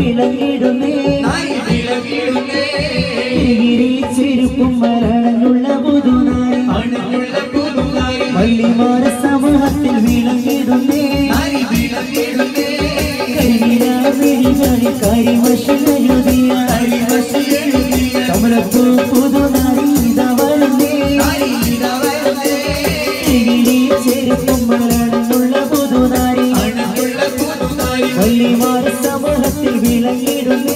വിളങ്ങിടുന്നേ ചെരുപ്പും മരണുള്ള പുതുനാരി പള്ളിമാര സമൂഹത്തിൽ വിളങ്ങിടുന്നേ കരിമിഴി കരിമശിലെഴുതിയ കമലപ്പൂ പുതുനാരി ഇതാ വരുന്നേ ചെരുപ്പും മരണുള്ള പുതുനാരി പള്ളിമാര സമൂഹത്തിൽ വിളങ്ങിടുന്നേ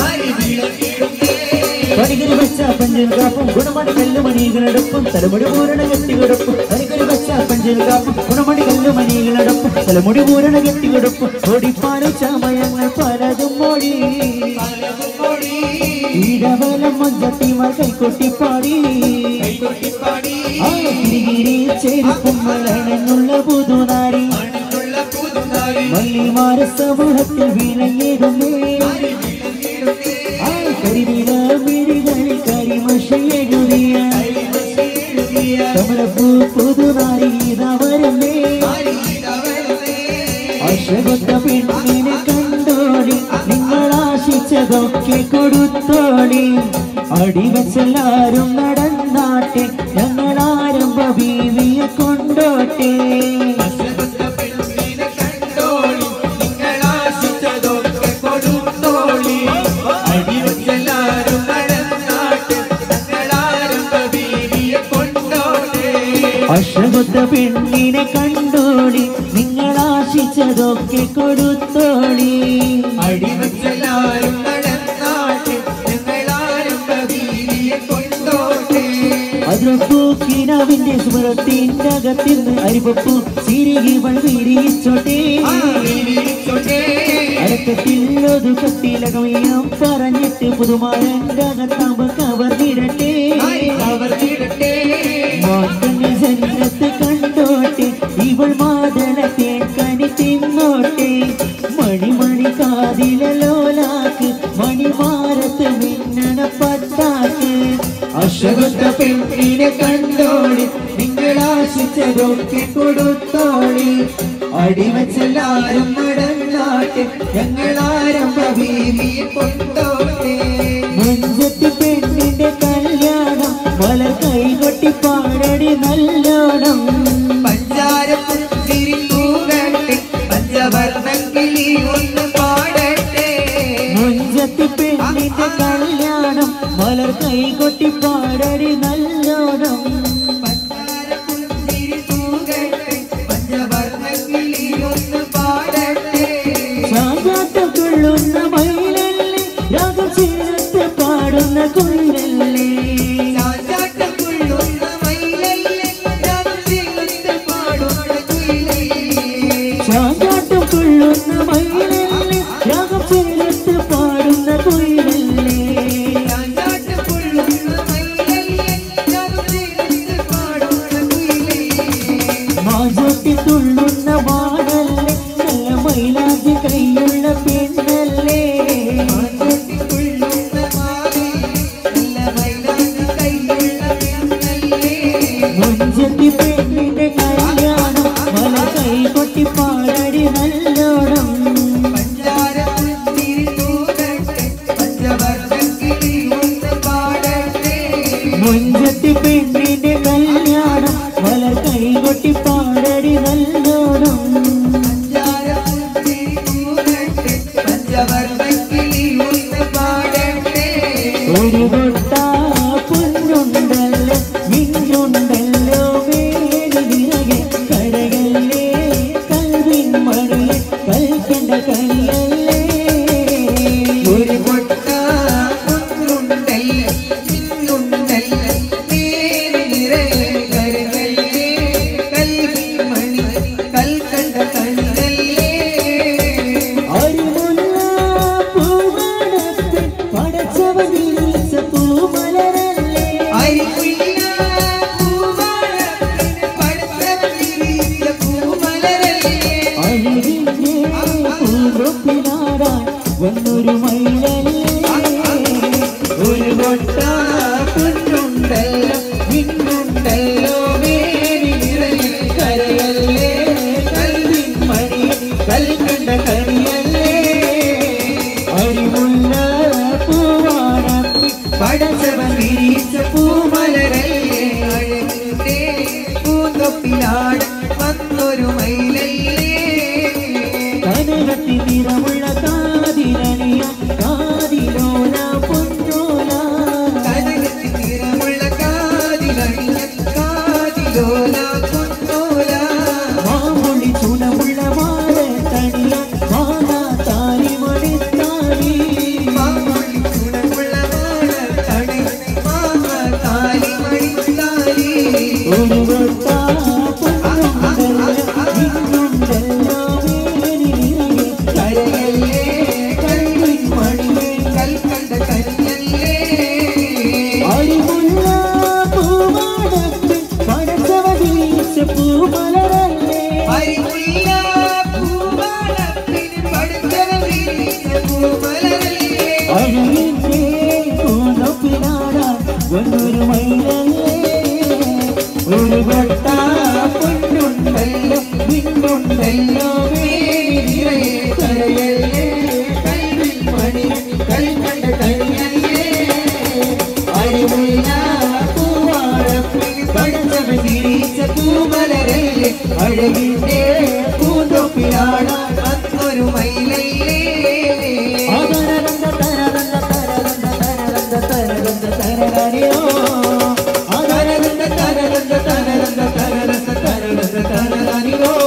പണികരി വെച്ച പഞ്ചിൽ കാപ്പും ഗുണമണി കല്ലുമണികളടപ്പും തലമുടി പൂരണ കെട്ടികിടപ്പും പണികരി വെച്ച പഞ്ചിൽ കാപ്പും ഗുണമണി കല്ലുമണികളടപ്പും തലമുടി പൂരണ കെട്ടികിടപ്പും ഓടിപ്പാലും ചമയങ്ങൾ പലതും മോടി ഇടവലം മഞ്ചത്തിമാർ കൈകൊട്ടിപ്പാടി തിരികിരി ചെരുപ്പും മരണുള്ള പുതുനാരി മല്ലിമാര സമൂഹത്തിൽ വിളങ്ങിടുന്നേ കരിമിഴ മിഴികളിൽ കരിമശിലെഴുതിയ കമലപ്പൂ പുതുനാരി ഇതാ വരുന്നേ അശകൊത്ത പെണ്ണിനെ കണ്ടോടി നിങ്ങൾ ആശിച്ചതൊക്കെ കൊടുത്തോടി അടിവച്ചെല്ലാരും നടന്നാട്ടെ ഞങ്ങൾ ആരംഭ ബീവിയെ കൊണ്ടോട്ടെ അശകൊത്ത പെണ്ണിനെ കണ്ടോളി നിങ്ങൾ ആശിച്ചതൊക്കെ കൊടുത്തോളി അടിവച്ചെല്ലാരും നടന്നാട്ടെ ഞങ്ങളാരും ബീവിയെ കൊണ്ടോട്ടെ അതിരപ്പൂക്കിനാവിന്റെ സുമരത്തിന്റെ അകത്തിന്ന് അരിപ്പൂ സിരികിവൾ വിരിച്ചോട്ടെ അടക്കത്തില്ലൊതു കത്തിലകമയം പറഞ്ഞിട്ട് പുതുമാരന്റെ അകത്താമ്പ് കവർന്നിടട്ടെ ജന്നത്ത് കണ്ടോട്ടെ ഇവൾ മാതളത്തെ കനി തിന്നോട്ടെ മണിമണി കാതിലോലാക്ക് മണിമാരത്ത് മിന്നണ പത്താക്ക് അശകൊത്ത പെണ്ണിനെ കണ്ടോളി നിങ്ങൾ ആശിച്ചതൊക്കെ കൊടുത്തോളി അടിവച്ചെല്ലാരും നടന്നാട്ടെ ഞങ്ങളാരംഭ ബീവിയെ കൊണ്ടോട്ടെ മുഞ്ചത്തി പെണ്ണിന്റെ കല്യാണം മലർ കൈകൊട്ടി പാടടി നല്ലോണം പഞ്ചാരപ്പുത്തിരി തൂകട്ടെ പഞ്ചവർണ്ണക്കിളി ഒന്ന് പാടട്ടെ മുഞ്ചത്തി പെണ്ണിന്റെ കല്യാണം മലർ കൈകൊട്ടി പാടടി നല്ലോണം പഞ്ചാരപ്പുത്തിരി തൂകട്ടെ പഞ്ചവർണ്ണക്കിളി ഒന്ന് പാടട്ടെ ചാകാട്ടം കൊള്ളുന്ന മയിലല്ലേ രാഗം ചേർത്ത് പാടുന്ന കുയിലല്ലേ ചാകാട്ടം കൊള്ളുന്ന മയിലല്ലേ രാഗം ചേർത്ത് പാടുന്ന കുയിലല്ലേ മാജോട്ടി തുള്ളുന്ന വാനല്ലേ നല്ല മൈലാഞ്ചി കൈയുള്ള പെണ്ണല്ലേ മുഞ്ചത്തി പെണ്ണിന്റെ കല്യാണം മല കൈ കൊട്ടി പാടടി നല്ലോണം മുഞ്ചത്തി പെണ്ണിന്റെ കല്യാണം മല കൈ കൊട്ടി പാടടി നല്ലോണം ഒരു കൊട്ട പൊന്നുണ്ടല്ലോ മിന്നുണ്ടല്ലോ വേടി നിറയെ കരകല്ലേ കൽവിൻ മണിയെ കൽക്കണ്ട കനിയല്ലേ ഒരു കൊട്ട പൊന്നുണ്ടല്ലോ മിന്നുണ്ടല്ലോ വേടി നിറയെ കരകല്ലേ കൽവിൻ മണി കൽക്കണ്ട കനിയല്ലേ അരിമുല്ല പൂവനത്തിൽ പടച്ചവൻ വിരിച്ച പൂമലരല്ലേ അരിവിന്റെ പൂങ്കൊപ്പിനാടാൻ വന്നൊരു മയിലല്ലേ ഒരു കൊട്ട പൊന്നുണ്ടല്ലോ മിന്നുണ്ടല്ലോ വേടി നിറയെ കരകല്ലേ കൽവിൻ മണി കൽക്കണ്ട കനിയല്ലേ അരിമുല്ല അഴകിന്റെ പൂനൊപ്പിനാടാൻ ഒന്നൊരു മൈലല്ലേ ഒരു കൊട്ട പൊന്നുണ്ടല്ലോ മിന്നുണ്ടല്ലോ മേനി നിറയെ കരയല്ലേ കൽവിൻ മണി കൽക്കണ്ട കനിയല്ലേ അരിമുല്ല പൂവാഴപ്പിൽ പടച്ചവൻ തിരിച്ച പൂമലരല്ലേ അഴകിന്റെ പൂന്തൊപ്പിലാടാൻ വന്നൊരു മയിലല്ലേ തരതരോ